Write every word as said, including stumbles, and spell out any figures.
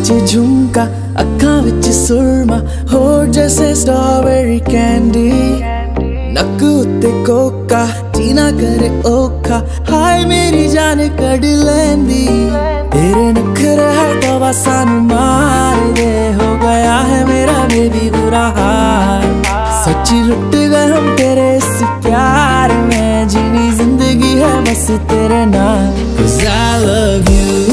विच झुमका अखां विच सुरमा होठ जैसे स्ट्रॉबेरी कैंडी नक उत्ते कोका जीना करे ओखा हाय मेरी जान कड़ लैंदी तेरे नखरे है दवा सानू मार दे हो गया है मेरा बेबी बुरा हाल सच्ची लुट गए हम तेरे इस प्यार में जीनी जिंदगी है बस तेरे नाम 'Cause I love you